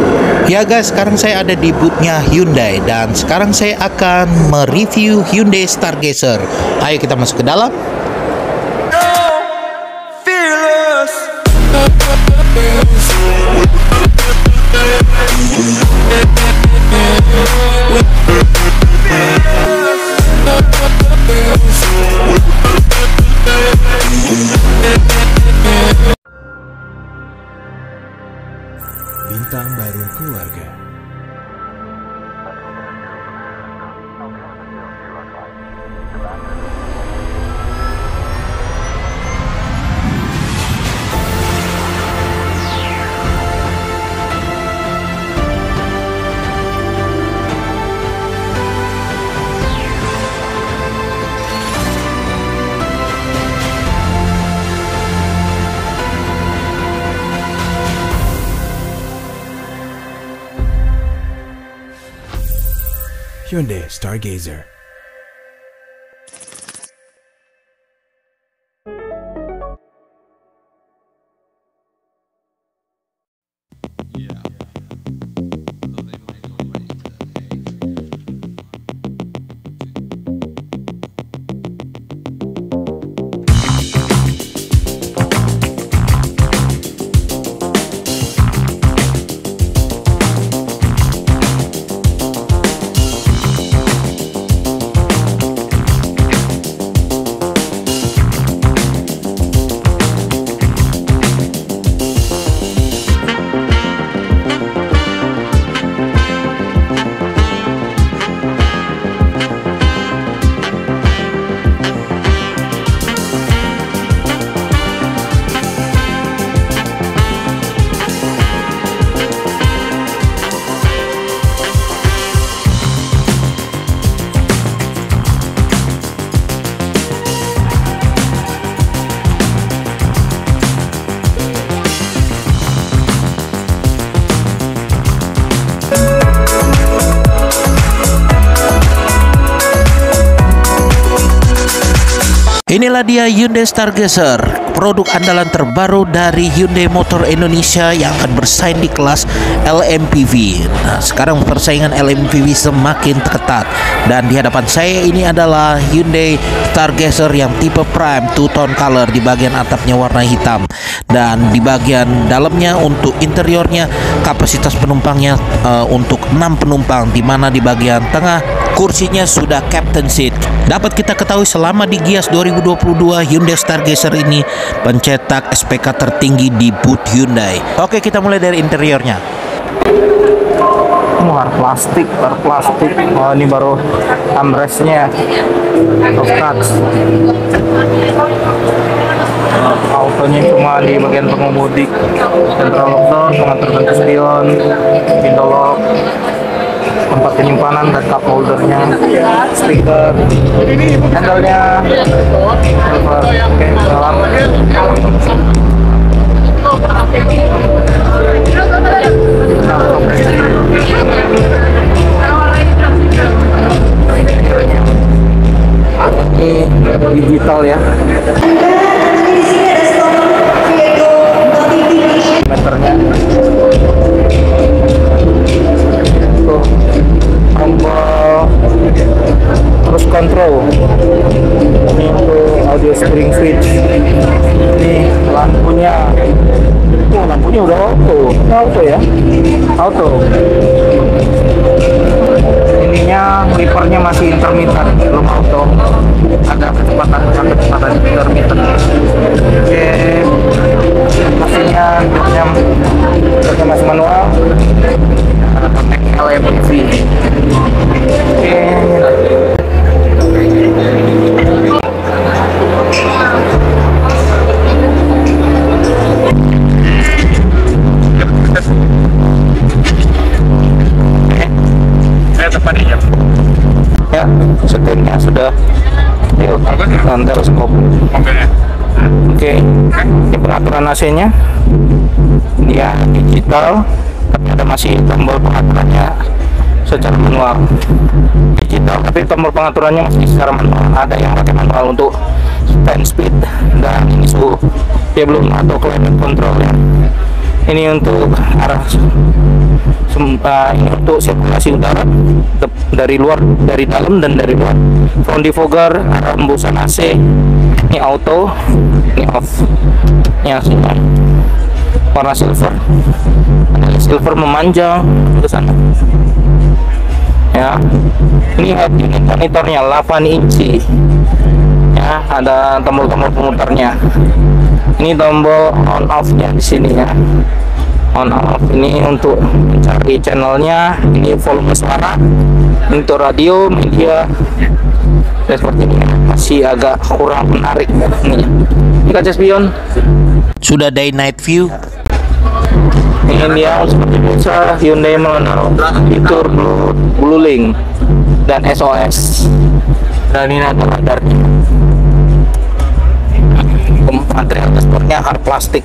Ya guys, sekarang saya ada di boothnya Hyundai dan sekarang saya akan mereview Hyundai Stargazer. Ayo kita masuk ke dalam. Bintang baru keluarga. Hyundai Stargazer. Inilah dia Hyundai Stargazer, produk andalan terbaru dari Hyundai Motor Indonesia yang akan bersaing di kelas LMPV. Nah, sekarang persaingan LMPV semakin ketat dan di hadapan saya ini adalah Hyundai Stargazer yang tipe Prime two-tone color. Di bagian atapnya warna hitam dan di bagian dalamnya untuk interiornya kapasitas penumpangnya untuk 6 penumpang, di mana di bagian tengah kursinya sudah captain seat. Dapat kita ketahui selama di Gias 2022 Hyundai Stargazer ini pencetak SPK tertinggi di booth Hyundai. Oke, kita mulai dari interiornya. War plastik. Oh, ini baru armrestnya. Autonya cuma di bagian pengemudi. Central lock door, pengatur bentuk spion, window lock, tempat penyimpanan dan cup holdernya, speaker, handle-nya, silver, oke, dalam. Ini digital ya. Meternya. Tuh, tombol terus control. Ini untuk audio spring switch. Ini lampunya. Oh, lampunya udah auto ya, auto. Ininya clippernya masih intermittent, belum auto. Ada kecepatan intermittent. Oke, mesinnya masih manual. LMPV. Oke. Ya, setirnya sudah dan teleskop. Oke. Ini pengaturan AC-nya dia digital, tapi ada masih tombol pengaturannya secara manual. Digital, tapi tombol pengaturannya masih secara manual. Ada yang pakai manual untuk stand speed dan ini suhu. Dia belum atau climate control ya. Ini untuk arah ini untuk sirkulasi udara dari luar, dari dalam dan dari luar. Front defogger, rembusan AC. Ini auto, ini off. Ini aslinya warna silver. Ada silver memanjang ke sana. Ya, ini head unit monitornya 8 inci. Ya, ada tombol-tombol pemutarnya. Ini tombol on off-nya di sini ya. On off ini untuk mencari channelnya. Ini volume suara. Ini untuk radio, media. Dan seperti ini masih agak kurang menarik. Ini kaca spion. Sudah day night view. Ini dia seperti biasa Hyundai mengenal fitur Blue Link dan SOS. Dan ini ada radarnya. Material dashboardnya hard plastik.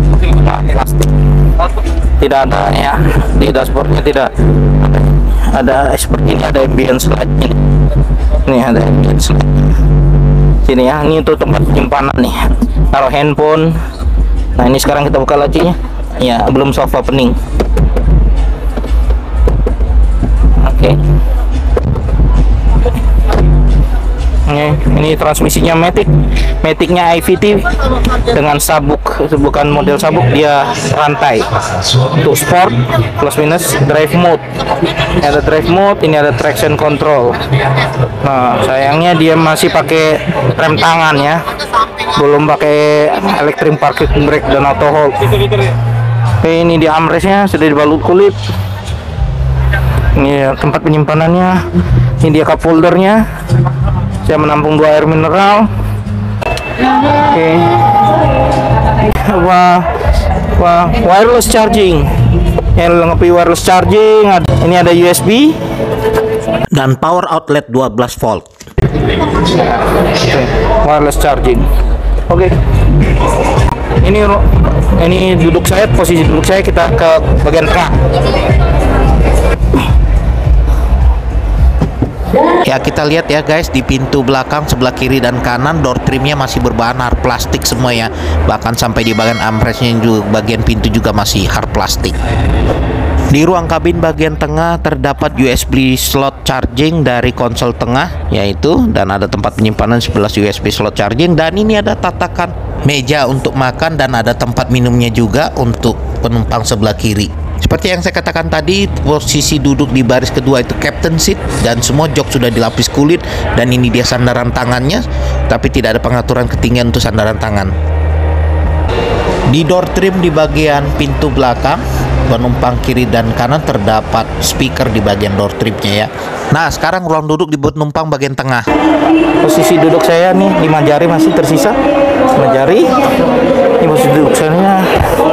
Tidak ada ya di dashboardnya, tidak ada seperti ini, ada ambience light ini ada ambience light sini ya. Ini untuk tempat penyimpanan nih, taruh handphone. Nah ini sekarang kita buka lacinya ya, belum soft opening. Oke. Ini transmisinya Matic-nya IVT dengan sabuk, bukan model sabuk, dia rantai. Untuk sport plus minus drive mode. Ini ada drive mode, ini ada traction control. Nah, sayangnya dia masih pakai rem tangan ya. Belum pakai electric parking brake dan auto hold. Ini di armrestnya sudah dibalut kulit. Ini tempat penyimpanannya. Ini dia cup holdernya. Saya menampung 2 air mineral. Oke. Wah, wireless charging. Yang lengkapi wireless charging. Ini ada USB Dan power outlet 12 volt. Wireless charging. Oke. Ini duduk saya, posisi duduk saya, kita ke bagian tengah. Ya, kita lihat ya guys, di pintu belakang sebelah kiri dan kanan door trimnya masih berbahan hard plastik semua ya. Bahkan sampai di bagian armrestnya juga, bagian pintu juga masih hard plastik. Di ruang kabin bagian tengah terdapat USB slot charging dari konsol tengah yaitu, dan ada tempat penyimpanan 11 USB slot charging, dan ini ada tatakan meja untuk makan dan ada tempat minumnya juga untuk penumpang sebelah kiri. Seperti yang saya katakan tadi, posisi duduk di baris kedua itu captain seat dan semua jok sudah dilapis kulit, dan ini dia sandaran tangannya, tapi tidak ada pengaturan ketinggian untuk sandaran tangan. Di door trim di bagian pintu belakang penumpang kiri dan kanan terdapat speaker di bagian door trimnya ya. Nah, sekarang ruang duduk di penumpang bagian tengah. Posisi duduk saya nih 5 jari masih tersisa. 5 jari. Ini posisi duduk saya.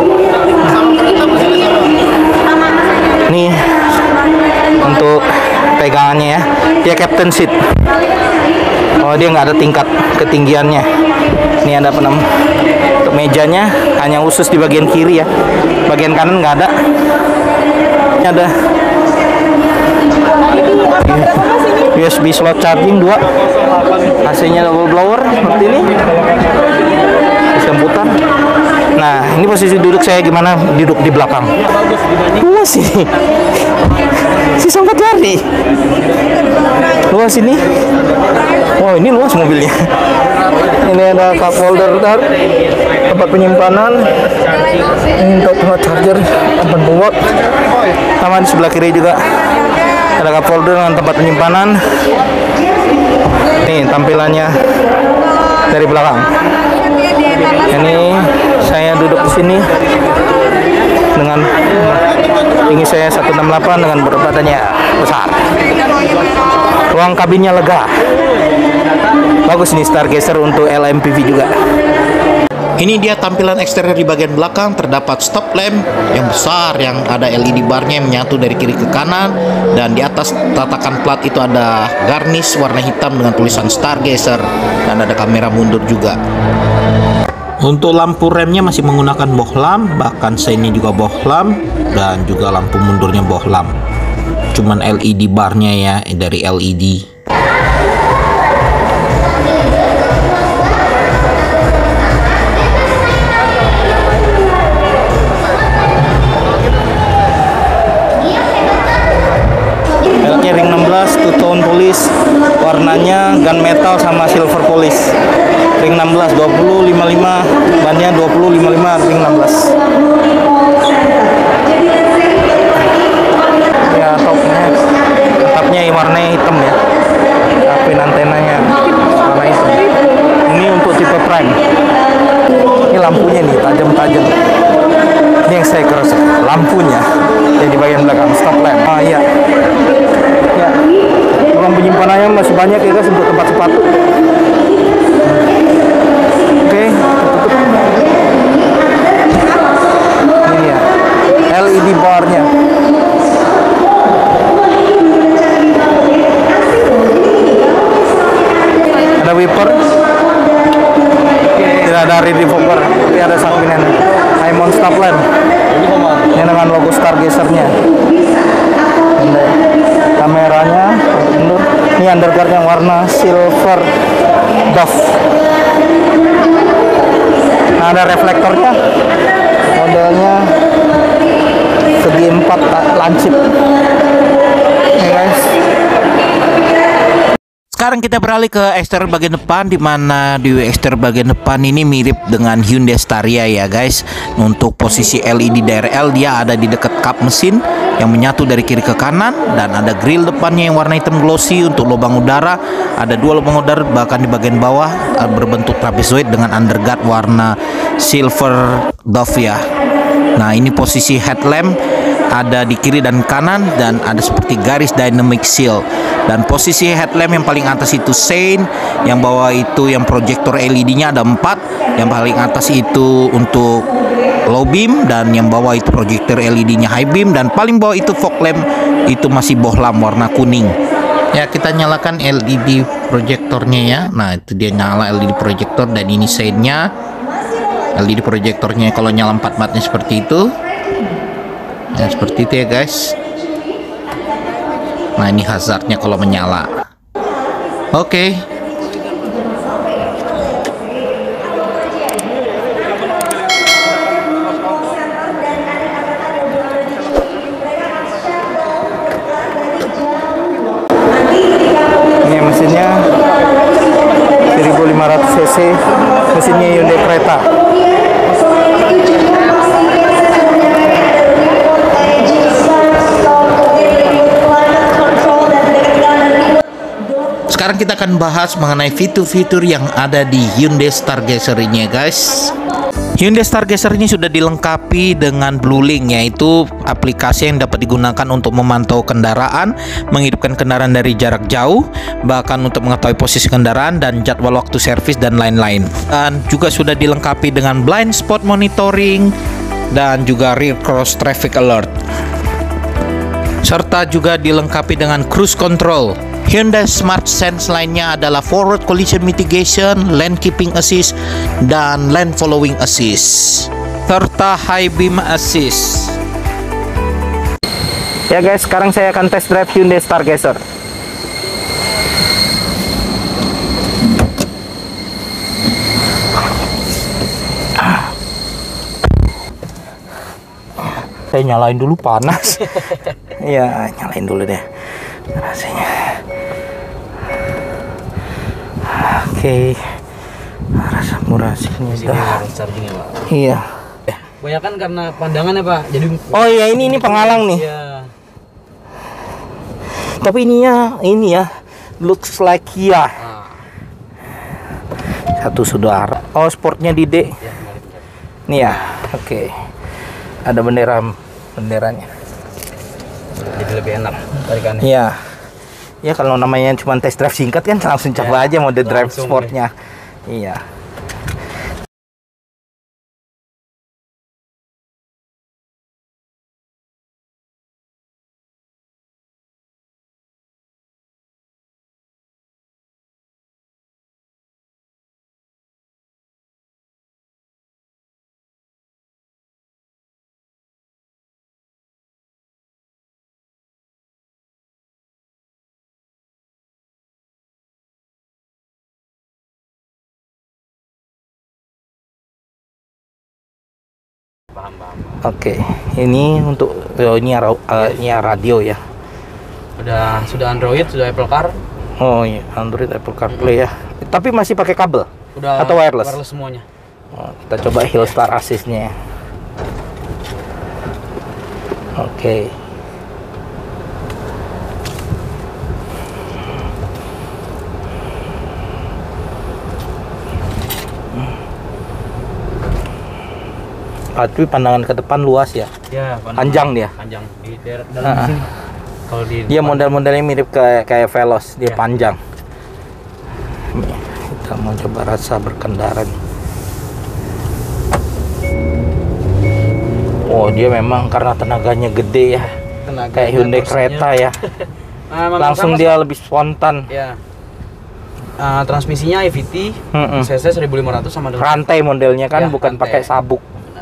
Nih untuk pegangannya ya, dia captain seat. Oh, dia nggak ada tingkat ketinggiannya. Ini ada untuk mejanya hanya khusus di bagian kiri ya, bagian kanan nggak ada. Ini ada USB slot charging 2, AC-nya double blower seperti ini, sistem putar. Nah, ini posisi duduk saya gimana duduk di belakang. Luas sih. Sisa 4 jari. Luas ini. Oh, ini luas mobilnya. Ini ada cup holder, tempat penyimpanan. Ini untuk tempat charger 80 watt. Sama di sebelah kiri juga ada cup holder dengan tempat penyimpanan. Nih tampilannya dari belakang. Ini saya duduk di sini dengan tinggi saya 168 dengan berat badannya besar. Ruang kabinnya lega. Bagus nih Stargazer untuk LMPV juga. Ini dia tampilan eksterior di bagian belakang. Terdapat stop lamp yang besar yang ada LED barnya yang menyatu dari kiri ke kanan, dan di atas tatakan plat itu ada garnish warna hitam dengan tulisan Stargazer, dan ada kamera mundur juga. Untuk lampu remnya masih menggunakan bohlam, bahkan seinnya juga bohlam, dan juga lampu mundurnya bohlam. Cuman LED barnya ya dari LED. warnanya gunmetal sama silver polish. Ring 16 20 55, bannya 20 55 ring 16. Ya atapnya warnanya hitam ya. Tapi antenanya warna hitam. Ini untuk tipe prime. Ini lampunya nih tajam-tajam. Ini yang saya keras, lampunya yang di bagian belakang stop lamp. Ah iya. Ya. Ruang penyimpanannya masih banyak ya guys untuk tempat sepatu. Oke, tutup. Ini ya. LED barnya. Ada wiper. Tidak ada rear defogger, tapi ada sampingan Diamond stop lamp. Ini dengan logo Stargazer-nya. Kameranya mundur. Ini underguard yang warna silver buff. Nah, ada reflektornya. Modelnya segi 4 lancip. Oke guys. Sekarang kita beralih ke eksterior bagian depan, di mana di eksterior bagian depan ini mirip dengan Hyundai Staria ya guys. Untuk posisi LED DRL dia ada di dekat kap mesin yang menyatu dari kiri ke kanan, dan ada grill depannya yang warna hitam glossy. Untuk lubang udara ada 2 lubang udara, bahkan di bagian bawah berbentuk trapezoid dengan underguard warna silver dove ya. Nah, ini posisi headlamp ada di kiri dan kanan, dan ada seperti garis dynamic seal. Dan posisi headlamp yang paling atas itu Shane, yang bawah itu yang proyektor LED-nya ada 4, yang paling atas itu untuk low beam, dan yang bawah itu proyektor LED-nya high beam, dan paling bawah itu fog lamp itu masih bohlam warna kuning. Ya, kita nyalakan LED proyektornya ya. Nah, itu dia nyala LED proyektor, dan ini Shane-nya. LED proyektornya kalau nyala 4 wattnya seperti itu. Ya, seperti itu ya guys. Nah, ini hazardnya kalau menyala. Oke. Ini mesinnya 1500 cc, mesinnya Hyundai Creta. Sekarang kita akan bahas mengenai fitur-fitur yang ada di Hyundai Stargazer ini ya guys. Hyundai Stargazer ini sudah dilengkapi dengan BlueLink, yaitu aplikasi yang dapat digunakan untuk memantau kendaraan, menghidupkan kendaraan dari jarak jauh, bahkan untuk mengetahui posisi kendaraan dan jadwal waktu servis dan lain-lain. Dan juga sudah dilengkapi dengan blind spot monitoring dan juga rear cross traffic alert. Serta juga dilengkapi dengan cruise control. Hyundai Smart Sense lainnya adalah forward collision mitigation, lane keeping assist, dan lane following assist, serta high beam assist. Ya guys, sekarang saya akan test drive Hyundai Stargazer. Saya nyalain dulu, panas. Iya, nyalain dulu deh rasanya. Oke. Rasa murah sih ini udah. Iya. Banyak kan karena pandangan ya Pak. Jadi oh iya, ini penghalang nih. Iya. Tapi ininya ini ya, looks like Kia. Satu saudara. Oh, sportnya di D. Nih ya. Oke. Ada benderanya. Jadi lebih enak tarikannya. Iya. Ya kalau namanya cuma test drive singkat kan langsung coba aja mode drive sportnya. Iya. Oke, ini untuk ini radio ya. Sudah Android, sudah Apple Car. Oh iya, Android, Apple CarPlay ya. Tapi masih pakai kabel? Udah atau wireless? Wireless semuanya. Oh, kita coba Hillstar Assist-nya. Oke. Tapi pandangan ke depan luas ya. Ya, Panjang dia. Panjang di daerah dalam sini. Kalau di Dia model-modelnya mirip kayak Veloz, dia Ya. panjang. Nih, kita mau coba rasa berkendara nih. Oh, dia memang karena tenaganya gede ya. tenaga Kayak Hyundai torsinya. Creta ya. Memang Langsung sama, dia lebih spontan. Ya. Transmisinya EVT, Mm-mm. cc 1500 sama dengan Rantai modelnya kan, Ya, bukan rantai. pakai sabuk. Benar.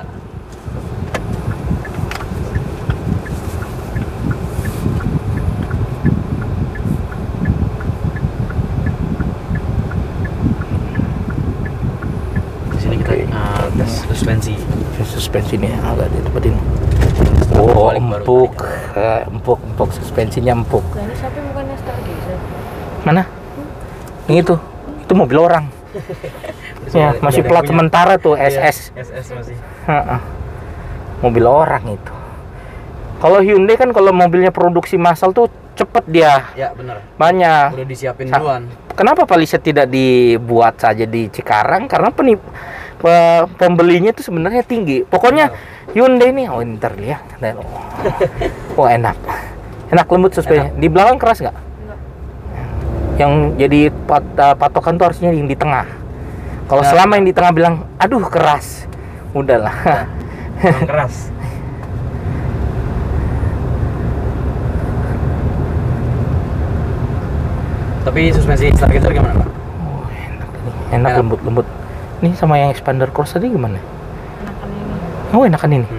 Di sini kita tes suspensi. Suspensi ini agak ditempatin. Setelah Oh, balik baru empuk. balik. Empuk suspensinya empuk. Nah, ini siapa bukannya Stargazer? Mana? Yang itu mobil orang. Ya, masih Udah plat punya. sementara tuh Iya, SS. SS masih. Ha-ha. Mobil orang itu. Kalau Hyundai kan kalau mobilnya produksi massal tuh cepet dia. Ya, benar. Banyak. Udah disiapin Sa- duluan. Kenapa Palisade tidak dibuat saja di Cikarang? Karena pembelinya tuh sebenarnya tinggi. Pokoknya Hyundai ini, oh ntar lihat. Oh enak. Enak lembut suspensinya. Di belakang keras nggak? Enggak. Yang jadi patokan tuh harusnya yang di tengah. Kalau Ya. selama yang di tengah bilang, aduh keras, udahlah. Kurang keras. Tapi suspensi Stargazer gimana, Pak? Oh, enak ini. Enak Enak. lembut-lembut. Ini sama yang Expander Cross tadi gimana? Enakan ini. Oh, enakan ini.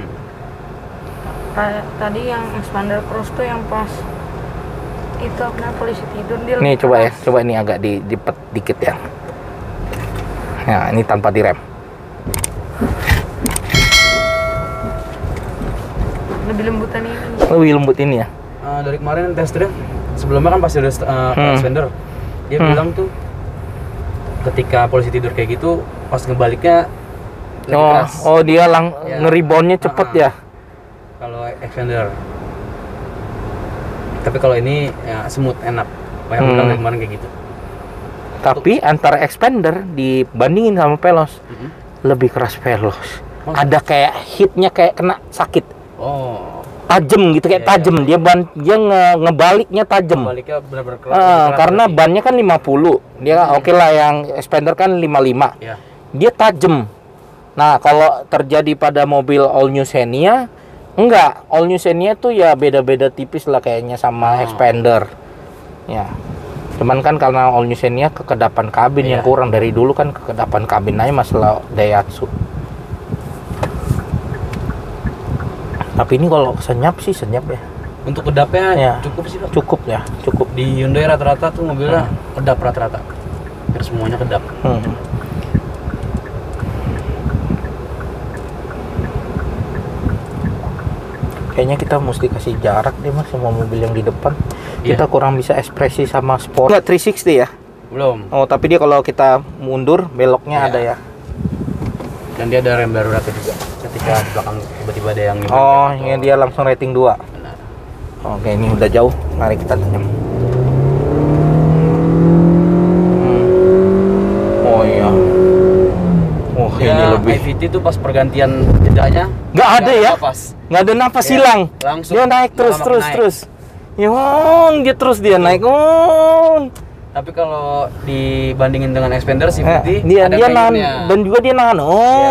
Tadi yang Expander Cross tuh yang pas itu apa polisi tidur dia. Nih lebih coba ya, keras. coba ini agak dipet dikit ya. Nah, ini tanpa direm. Lebih lembutan ini. Lebih lembut ini ya. Dari kemarin test drive sebelumnya kan pasti udah Expander. Dia bilang tuh ketika polisi tidur kayak gitu pas ngebaliknya lebih Oh, keras. oh dia Ya. ngeribonnya cepet ya. Kalau Expander. Tapi kalau ini ya smooth, enak. Banyak bilang dari kemarin kayak gitu. Tapi antara Expander dibandingin sama Veloz lebih keras Veloz. Oh. Ada kayak hitnya kayak kena sakit. Oh, Tajem gitu kayak Iya, tajem. Dia ngebaliknya tajem. baliknya benar-benar keras. lebih keras Karena berarti. bannya kan 50. Dia oke lah yang Expander kan 55. Ya. Dia tajem. Nah, kalau terjadi pada mobil All New Xenia, enggak. All New Xenia tuh ya beda-beda tipis lah kayaknya sama Oh. Expander. Ya. Cuman kan karena All New Xenia kekedapan kabin yang Iya. kurang. Dari dulu kan kekedapan kabin aja masalah Daihatsu. Tapi ini kalau senyap sih senyap ya. Untuk kedapnya Ya. cukup sih, Pak. Cukup ya, cukup. Di Hyundai rata-rata tuh mobilnya kedap rata-rata. Hampir semuanya kedap. Hmm. Kayaknya kita mesti kasih jarak deh mas sama mobil yang di depan. Iya. Kita kurang bisa ekspresi sama sport. Enggak 360 ya? Belum. Oh, tapi dia kalau kita mundur beloknya Iya. ada ya. Dan dia ada rem daruratnya juga. Ketika di belakang tiba-tiba ada yang Oh, ini dia langsung rating 2. Benar. Oke, ini udah jauh. Mari kita tanya. Oh iya. Oh, ini Dia lebih. IVT tuh pas pergantian jedanya Nggak ada ya? Pas. Nggak ada nafas Iya, hilang. langsung Dia naik terus malah terus naik. terus. Dia terus dia naik. Tapi kalau dibandingin dengan Expander sih Nah, IVT dia ada nahan ngayunnya. dan juga dia nahan.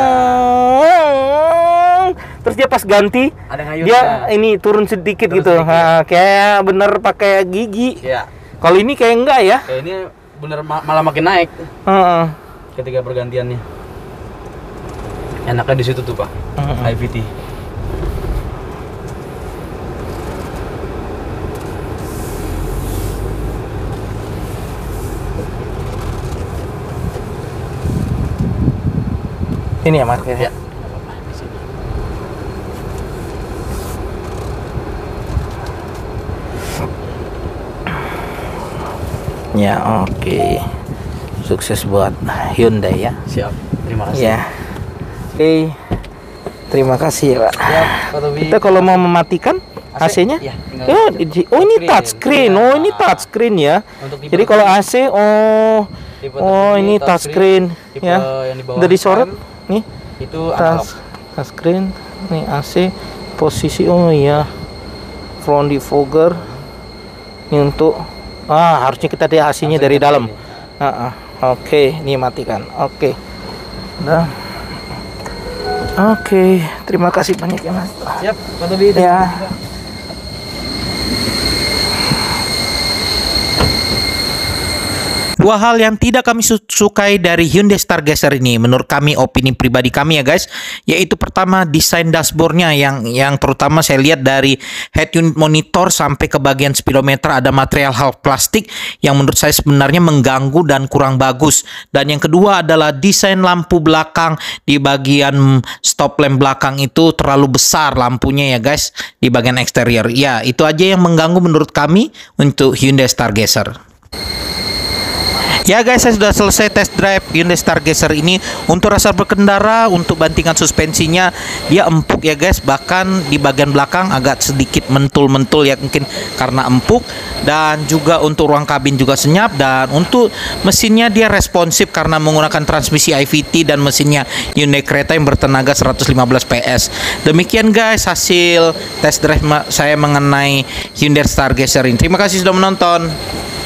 Terus dia pas ganti Ada ngayunnya. dia ini turun sedikit Turun gitu. sedikit. Kayak bener pakai gigi. Iya. Kalau ini kayak enggak ya. Kayak ini bener malah makin naik Heeh. ketika pergantiannya. Enaknya di situ tuh, Pak. IVT. Ini ya mas. Ya. Ya, oke. Sukses buat Hyundai ya. Siap. Terima kasih. Ya. Oke. Terima kasih ya, Pak. Siap, Pak Tobi. Kita kalau mau mematikan AC-nya? Ya, tinggal Ya, oh ini touchscreen. touchscreen. Oh, ini Ya. touchscreen ya. Untuk tipe Jadi kalau AC, tipe oh tertinggi, ini touchscreen tipe ya. yang di bawah Udah disorot rem, nih. itu analog. Touchscreen. Nih AC posisi. Oh iya. Front defogger. Ini untuk harusnya kita lihat AC-nya dari dalam. Oke, ini matikan. Oke. Udah. Oke, terima kasih banyak ya Mas. Siap, Pak Tobi. Ya. Dua hal yang tidak kami sukai dari Hyundai Stargazer ini, menurut kami, opini pribadi kami ya guys, yaitu pertama desain dashboardnya yang terutama saya lihat dari head unit monitor sampai ke bagian speedometer ada material half plastik yang menurut saya sebenarnya mengganggu dan kurang bagus. Dan yang kedua adalah desain lampu belakang di bagian stop lamp belakang itu terlalu besar lampunya ya guys di bagian eksterior. Ya, itu aja yang mengganggu menurut kami untuk Hyundai Stargazer. Ya guys, saya sudah selesai test drive Hyundai Stargazer ini. Untuk rasa berkendara, untuk bantingan suspensinya, dia empuk ya guys. Bahkan di bagian belakang agak sedikit mentul-mentul ya, mungkin karena empuk. Dan juga untuk ruang kabin juga senyap. Dan untuk mesinnya dia responsif karena menggunakan transmisi IVT dan mesinnya Hyundai Creta yang bertenaga 115 PS. Demikian guys hasil test drive saya mengenai Hyundai Stargazer ini. Terima kasih sudah menonton.